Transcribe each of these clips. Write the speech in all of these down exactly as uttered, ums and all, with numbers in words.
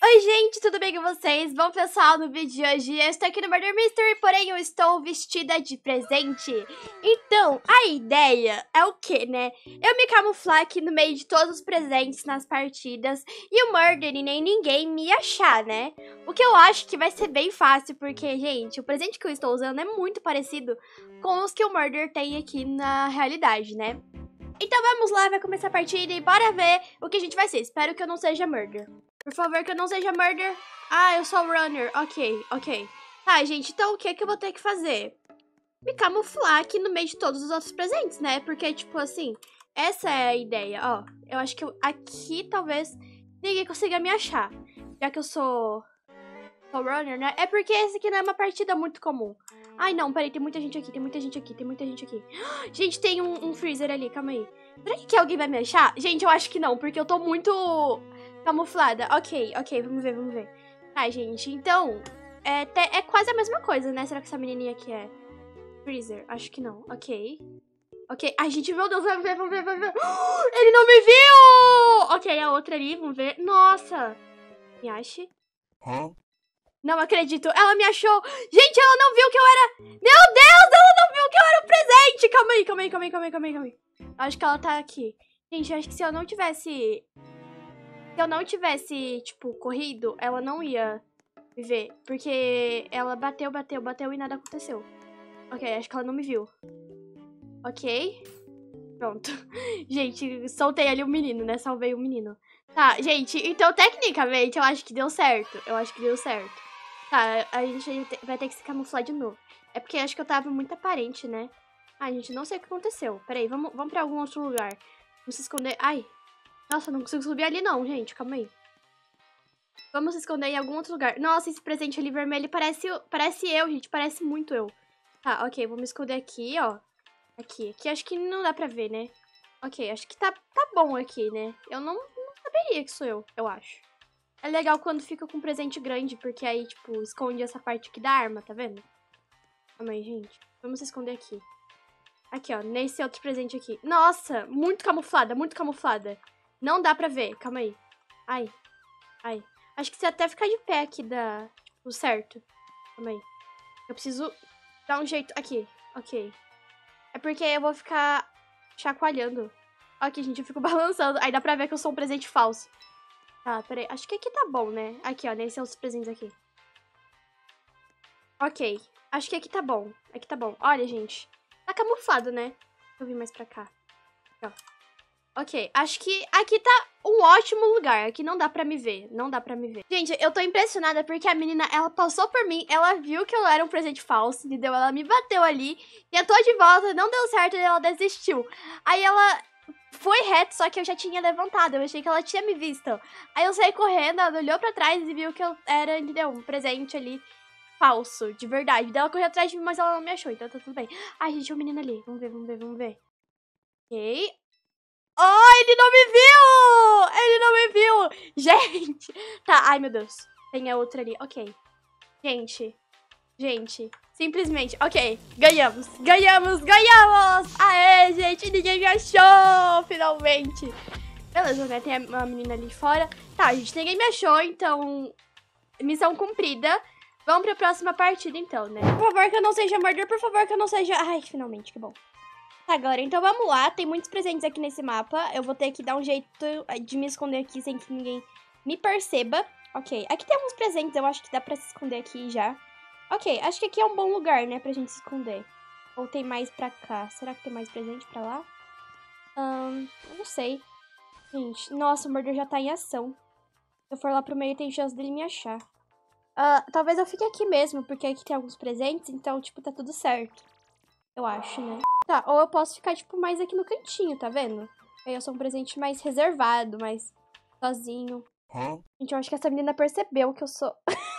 Oi gente, tudo bem com vocês? Bom pessoal, no vídeo de hoje eu estou aqui no Murder Mystery, porém eu estou vestida de presente. Então, a ideia é o que, né? Eu me camuflar aqui no meio de todos os presentes nas partidas e o Murder e nem ninguém me achar, né? O que eu acho que vai ser bem fácil, porque, gente, o presente que eu estou usando é muito parecido com os que o Murder tem aqui na realidade, né? Então vamos lá, vai começar a partida e bora ver o que a gente vai ser. Espero que eu não seja Murder. Por favor, que eu não seja Murder. Ah, eu sou Runner. Ok, ok. Tá, gente, então o que é que eu vou ter que fazer? Me camuflar aqui no meio de todos os outros presentes, né? Porque, tipo assim, essa é a ideia, ó. Eu acho que eu, aqui talvez ninguém consiga me achar. Já que eu sou... sou Runner, né? É porque esse aqui não é uma partida muito comum. Ai, não, peraí, tem muita gente aqui, tem muita gente aqui, tem muita gente aqui. Gente, tem um, um freezer ali, calma aí. Será que alguém vai me achar? Gente, eu acho que não, porque eu tô muito camuflada. Ok, ok, vamos ver, vamos ver. Tá, gente, então, é, te, é quase a mesma coisa, né? Será que essa menininha aqui é freezer? Acho que não, ok. Ok, ai, gente, meu Deus, vamos ver, vamos ver, vamos ver. Ele não me viu! Ok, a outra ali, vamos ver. Nossa! Me ache? Hã? Não acredito, ela me achou. Gente, ela não viu que eu era... Meu Deus, ela não viu que eu era o presente. Calma aí, calma aí, calma aí, calma aí, calma aí, calma aí. Acho que ela tá aqui. Gente, acho que se eu não tivesse... Se eu não tivesse, tipo, corrido, ela não ia me ver. Porque ela bateu, bateu, bateu e nada aconteceu. Ok, acho que ela não me viu. Ok. Pronto. Gente, soltei ali o menino, né? Salvei o menino. Tá, gente, então tecnicamente eu acho que deu certo. Eu acho que deu certo. Tá, a gente vai ter que se camuflar de novo. É porque acho que eu tava muito aparente, né? Ai, gente, não sei o que aconteceu. Peraí, vamos, vamos pra algum outro lugar. Vamos se esconder. Ai, nossa, não consigo subir ali não, gente. Calma aí. Vamos se esconder em algum outro lugar. Nossa, esse presente ali vermelho parece, parece eu, gente. Parece muito eu. Tá, ok, vou me esconder aqui, ó. Aqui, aqui acho que não dá pra ver, né? Ok, acho que tá, tá bom aqui, né? Eu não, não saberia que sou eu, eu acho. É legal quando fica com um presente grande, porque aí, tipo, esconde essa parte aqui da arma, tá vendo? Calma aí, gente. Vamos se esconder aqui. Aqui, ó, nesse outro presente aqui. Nossa, muito camuflada, muito camuflada. Não dá pra ver, calma aí. Ai, ai. Acho que se até ficar de pé aqui dá, tipo, certo. Calma aí. Eu preciso dar um jeito. Aqui, ok. É porque eu vou ficar chacoalhando. Aqui, gente, eu fico balançando. Aí dá pra ver que eu sou um presente falso. Tá, peraí. Acho que aqui tá bom, né? Aqui, ó. Nesses são os presentes aqui. Ok. Acho que aqui tá bom. Aqui tá bom. Olha, gente. Tá camuflado, né? Deixa eu vir mais pra cá. Aqui, ó. Ok. Acho que aqui tá um ótimo lugar. Aqui não dá pra me ver. Não dá pra me ver. Gente, eu tô impressionada porque a menina, ela passou por mim. Ela viu que eu era um presente falso, entendeu? Ela me bateu ali. Tentou de volta. Não deu certo e ela desistiu. Aí ela... foi reto, só que eu já tinha levantado. Eu achei que ela tinha me visto. Aí eu saí correndo, ela olhou pra trás e viu que eu era, entendeu? Um presente ali falso, de verdade. Daí ela correu atrás de mim, mas ela não me achou, então tá tudo bem. Ai, gente, o menino ali. Vamos ver, vamos ver, vamos ver. Ok. Oh, ele não me viu! Ele não me viu! Gente! Tá, ai, meu Deus. Tem a outra ali, ok. Gente, gente, simplesmente, ok, ganhamos, ganhamos, ganhamos! Aê, gente, ninguém me achou, finalmente. Beleza, né, tem uma menina ali fora. Tá, gente, ninguém me achou, então, missão cumprida. Vamos pra próxima partida, então, né? Por favor, que eu não seja Murder, por favor, que eu não seja... Ai, finalmente, que bom. Tá, agora, então vamos lá, tem muitos presentes aqui nesse mapa. Eu vou ter que dar um jeito de me esconder aqui sem que ninguém me perceba. Ok, aqui tem alguns presentes, eu acho que dá pra se esconder aqui já. Ok, acho que aqui é um bom lugar, né, pra gente se esconder. Ou tem mais pra cá? Será que tem mais presente pra lá? Ahn, eu não sei. Gente, nossa, o Murder já tá em ação. Se eu for lá pro meio, tem chance dele me achar. Ah, talvez eu fique aqui mesmo, porque aqui tem alguns presentes, então, tipo, tá tudo certo. Eu acho, né? Tá, ou eu posso ficar, tipo, mais aqui no cantinho, tá vendo? Aí eu sou um presente mais reservado, mais sozinho. Hã? Gente, eu acho que essa menina percebeu que eu sou...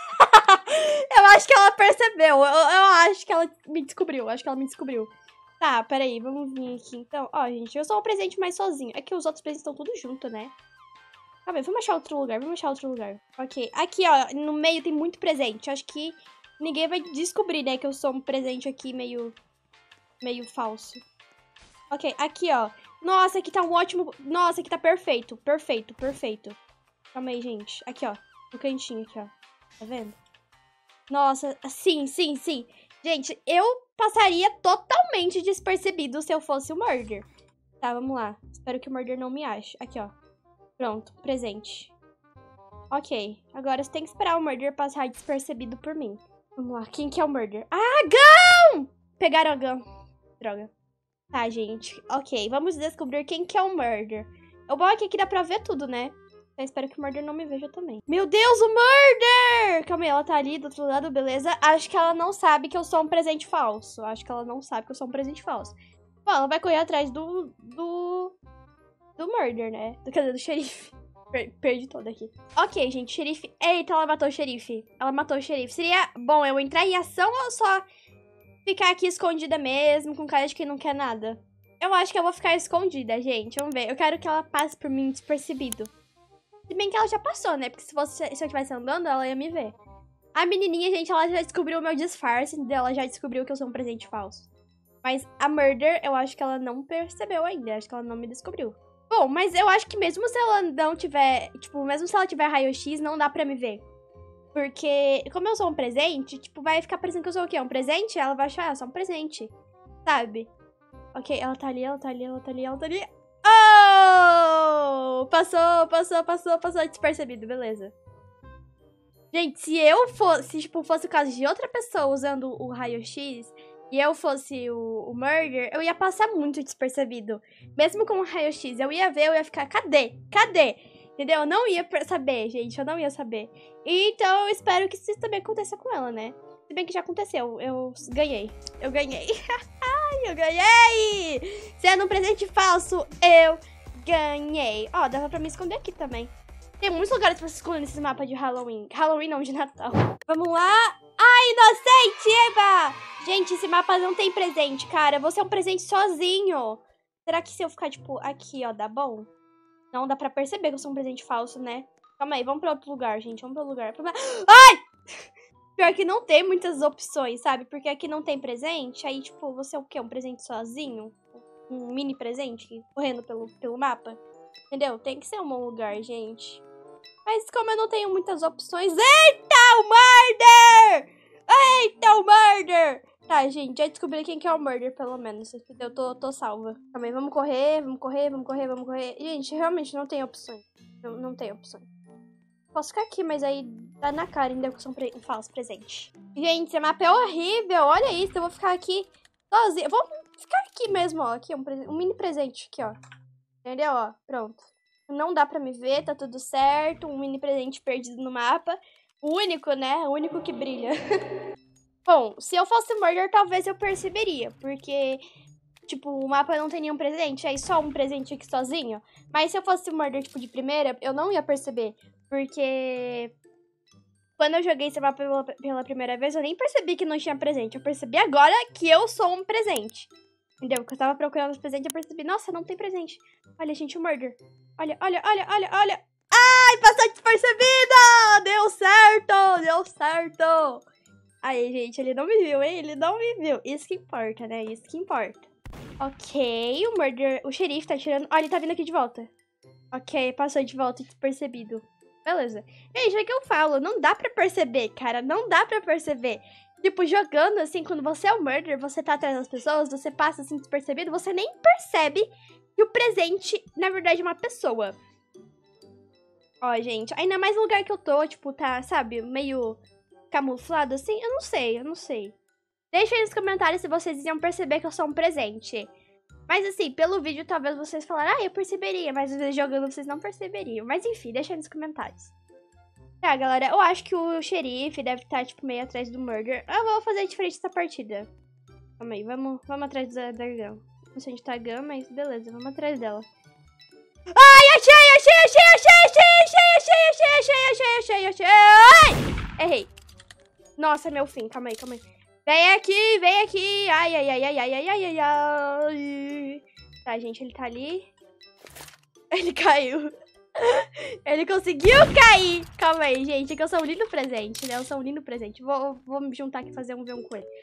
Eu acho que ela percebeu. Eu, eu acho que ela me descobriu. Acho que ela me descobriu. Tá, peraí. Vamos vir aqui, então. Ó, gente, eu sou um presente mais sozinho. É que os outros presentes estão tudo junto, né? Calma aí, vamos achar outro lugar. Vamos achar outro lugar. Ok. Aqui, ó, no meio tem muito presente. Eu acho que ninguém vai descobrir, né, que eu sou um presente aqui meio... meio falso. Ok, aqui, ó. Nossa, aqui tá um ótimo... Nossa, aqui tá perfeito. Perfeito, perfeito. Calma aí, gente. Aqui, ó. No cantinho aqui, ó. Tá vendo? Nossa, sim, sim, sim. Gente, eu passaria totalmente despercebido se eu fosse o Murder. Tá, vamos lá. Espero que o Murder não me ache. Aqui, ó. Pronto, presente. Ok, agora você tem que esperar o Murder passar despercebido por mim. Vamos lá, quem que é o Murder? Ah, Gão! Pegaram a Gão. Droga. Tá, gente. Ok, vamos descobrir quem que é o Murder. O bom é que aqui dá pra ver tudo, né? Eu espero que o Murder não me veja também. Meu Deus, o Murder! Calma aí, ela tá ali do outro lado, beleza? Acho que ela não sabe que eu sou um presente falso. Acho que ela não sabe que eu sou um presente falso. Bom, ela vai correr atrás do... Do... Do Murder, né? Do, quer dizer, do xerife. Per perdi toda aqui. Ok, gente, xerife... Eita, ela matou o xerife. Ela matou o xerife. Seria bom eu entrar em ação ou só ficar aqui escondida mesmo, com cara de quem não quer nada? Eu acho que eu vou ficar escondida, gente. Vamos ver. Eu quero que ela passe por mim despercebido. Se bem que ela já passou, né? Porque se, fosse, se eu estivesse andando, ela ia me ver. A menininha, gente, ela já descobriu o meu disfarce. Ela já descobriu que eu sou um presente falso. Mas a Murder, eu acho que ela não percebeu ainda. Acho que ela não me descobriu. Bom, mas eu acho que mesmo se ela não tiver... Tipo, mesmo se ela tiver raio-x, não dá pra me ver. Porque, como eu sou um presente, tipo, vai ficar parecendo que eu sou o quê? Um presente? Ela vai achar, ah, eu sou um presente. Sabe? Ok, ela tá ali, ela tá ali, ela tá ali, ela tá ali. Oh! Passou, passou, passou, passou despercebido, beleza. Gente, se eu fosse, se, tipo, fosse o caso de outra pessoa usando o raio-x e eu fosse o, o Murder, eu ia passar muito despercebido. Mesmo com o raio-x, eu ia ver, eu ia ficar, cadê? Cadê? Entendeu? Eu não ia saber, gente, eu não ia saber. Então, eu espero que isso também aconteça com ela, né? Se bem que já aconteceu, eu ganhei. Eu ganhei. Ai, eu ganhei! Sendo um presente falso, eu ganhei. Ó, dava pra me esconder aqui também. Tem muitos lugares pra se esconder nesse mapa de Halloween. Halloween não, de Natal. Vamos lá. Ai, inocente, Eva! Gente, esse mapa não tem presente, cara. Você é um presente sozinho. Será que se eu ficar, tipo, aqui, ó, dá bom? Não, dá pra perceber que eu sou um presente falso, né? Calma aí, vamos pra outro lugar, gente. Vamos pra outro lugar. Ai! Pior que não tem muitas opções, sabe? Porque aqui não tem presente. Aí, tipo, você é o quê? Um presente sozinho? Um mini presente correndo pelo, pelo mapa? Entendeu? Tem que ser um bom lugar, gente. Mas como eu não tenho muitas opções... Eita, o Murder! Eita, o Murder! Tá, gente, já descobri quem que é o Murder, pelo menos. Eu tô, tô salva. Calma aí, vamos correr, vamos correr, vamos correr, vamos correr. Gente, realmente não tem opções. Não, não tem opções. Posso ficar aqui, mas aí dá na cara ainda que eu sou um, pre... um falso presente. Gente, esse mapa é horrível. Olha isso, eu vou ficar aqui sozinha. Vou ficar aqui mesmo, ó. Aqui, um, pre... um mini presente aqui, ó. Entendeu? Ó, pronto. Não dá pra me ver, tá tudo certo. Um mini presente perdido no mapa. O único, né? O único que brilha. Bom, se eu fosse Murder, talvez eu perceberia. Porque, tipo, o mapa não tem nenhum presente. Aí só um presente aqui sozinho. Mas se eu fosse Murder, tipo, de primeira, eu não ia perceber. Porque quando eu joguei esse mapa pela, pela primeira vez, eu nem percebi que não tinha presente. Eu percebi agora que eu sou um presente. Entendeu? Porque eu tava procurando os presentes e eu percebi, nossa, não tem presente. Olha, gente, o Murder. Olha, olha, olha, olha, olha. Ai, passou despercebida! Deu certo, deu certo. Aí, gente, ele não me viu, hein? Ele não me viu. Isso que importa, né? Isso que importa. Ok, o Murder, o xerife tá tirando... Olha, ele tá vindo aqui de volta. Ok, passou de volta despercebido. Beleza. Gente, é que eu falo, não dá pra perceber, cara. Não dá pra perceber. Tipo, jogando assim, quando você é o Murder, você tá atrás das pessoas, você passa assim despercebido, você nem percebe que o presente, na verdade, é uma pessoa. Ó, gente, ainda mais no lugar que eu tô, tipo, tá, sabe, meio camuflado assim, eu não sei, eu não sei. Deixa aí nos comentários se vocês iam perceber que eu sou um presente. Mas assim, pelo vídeo talvez vocês falaram, ah, eu perceberia, mas às vezes jogando vocês não perceberiam. Mas enfim, deixa aí nos comentários. Tá, galera, eu acho que o xerife deve estar, tipo, meio atrás do Murder. Eu vou fazer diferente essa partida. Calma aí, vamos, vamos atrás da, da Gam. Não sei onde tá a Gam, mas beleza, vamos atrás dela. Ai, achei, achei, achei, achei, achei, achei, achei, achei, achei, achei, achei, achei. Ai! Errei. Nossa, meu fim, calma aí, calma aí. Vem aqui, vem aqui. Ai, ai, ai, ai, ai, ai, ai, ai, ai. Tá, gente, ele tá ali. Ele caiu. Ele conseguiu cair. Calma aí, gente, é que eu sou um lindo presente, né? Eu sou um lindo presente. Vou, vou me juntar aqui e fazer um ver um com ele.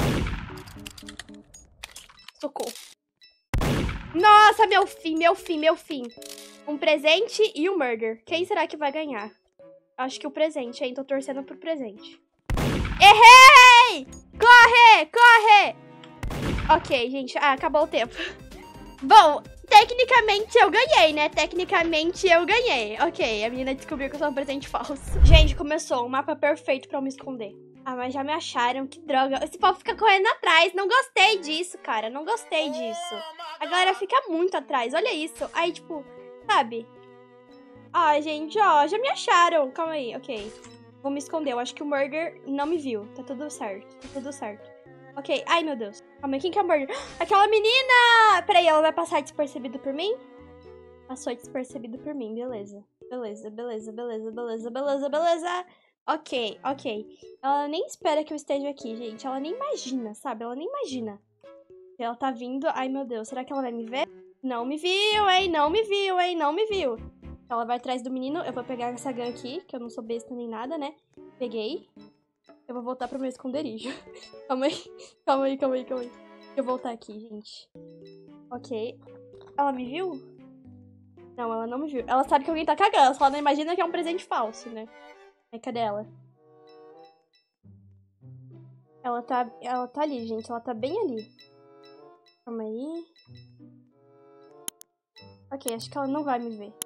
Socorro. Nossa, meu fim, meu fim, meu fim. Um presente e um Murder. Quem será que vai ganhar? Acho que o presente, hein? Tô torcendo pro presente. Errei! Corre! Corre! Ok, gente. Ah, acabou o tempo. Bom, tecnicamente eu ganhei, né? Tecnicamente eu ganhei. Ok, a menina descobriu que eu sou um presente falso. Gente, começou. Um mapa perfeito pra eu me esconder. Ah, mas já me acharam. Que droga. Esse povo fica correndo atrás. Não gostei disso, cara. Não gostei disso. A galera fica muito atrás. Olha isso. Aí, tipo, sabe? Ai, gente, ó. Já me acharam. Calma aí. Ok. Vou me esconder. Eu acho que o Murder não me viu. Tá tudo certo. Tá tudo certo. Ok. Ai, meu Deus. Calma aí. Quem que é o Murder? Aquela menina! Peraí, ela vai passar despercebido por mim? Passou despercebido por mim. Beleza. Beleza, beleza, beleza, beleza, beleza, beleza. Ok, ok. Ela nem espera que eu esteja aqui, gente. Ela nem imagina, sabe? Ela nem imagina. Ela tá vindo. Ai, meu Deus. Será que ela vai me ver? Não me viu, hein? Não me viu, hein? Não me viu. Ela vai atrás do menino. Eu vou pegar essa gun aqui, que eu não sou besta nem nada, né? Peguei. Eu vou voltar pro meu esconderijo. Calma aí. Calma aí, calma aí, calma aí. Deixa eu voltar aqui, gente. Ok. Ela me viu? Não, ela não me viu. Ela sabe que alguém tá cagando. Ela só não imagina que é um presente falso, né? Aí, cadê ela? Ela tá, ela tá ali, gente. Ela tá bem ali. Calma aí. Ok, acho que ela não vai me ver.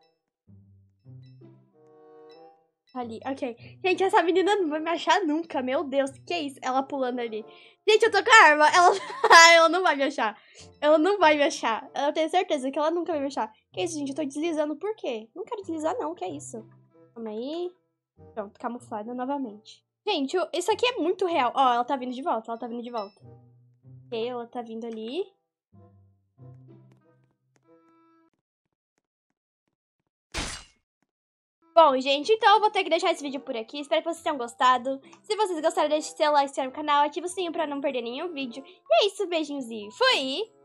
Tá ali, ok. Gente, essa menina não vai me achar nunca. Meu Deus, que é isso? Ela pulando ali. Gente, eu tô com a arma. Ela, ela não vai me achar. Ela não vai me achar. Eu tenho certeza que ela nunca vai me achar. Que isso, gente? Eu tô deslizando por quê? Não quero deslizar, não. Que é isso? Calma aí. Pronto, camuflada novamente. Gente, isso aqui é muito real. Ó, ela tá vindo de volta. Ela tá vindo de volta. Ok, ela tá vindo ali. Bom, gente, então eu vou ter que deixar esse vídeo por aqui. Espero que vocês tenham gostado. Se vocês gostaram, deixe seu like, se inscreve no canal, ativa o sininho pra não perder nenhum vídeo. E é isso, beijinhos e fui!